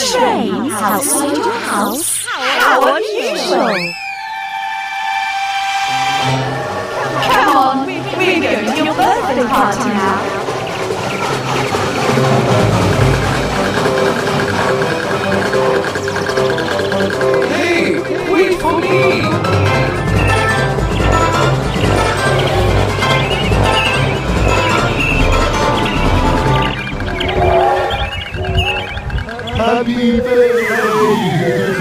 train outside your house? How unusual! Come on, we're going to your birthday party now. Hey, wait for me! Happy birthday!